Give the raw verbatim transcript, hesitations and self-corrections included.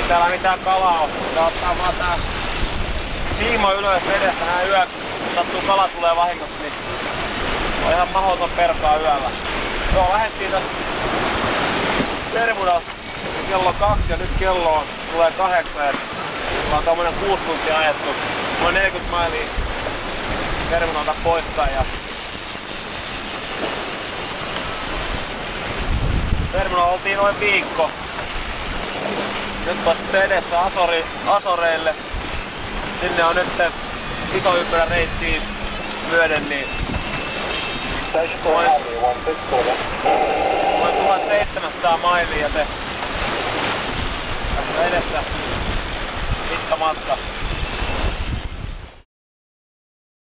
täällä mitään kalaa on. Tää ottaa vaan tää siimo ylös vedestä näin yöksi. Sattuu kala tulee vahingossa, niin on ihan mahdoton perkaa yöllä. Joo, lähdettiin tästä terminalista kello kaksi ja nyt kello on, tulee kahdeksan. Ollaan tommonen kuusi tuntia ajettu. Noin neljäkymmentä mailia terminalta poispäin. Ja terminalla oltiin noin viikko. Nyt on sitten edessä Asori, Asoreille. Sinne on nyt iso ympyrä reittiin myöden, niin noin, noin tuhatseitsemänsataa mailia se tässä edessä pitkä matka.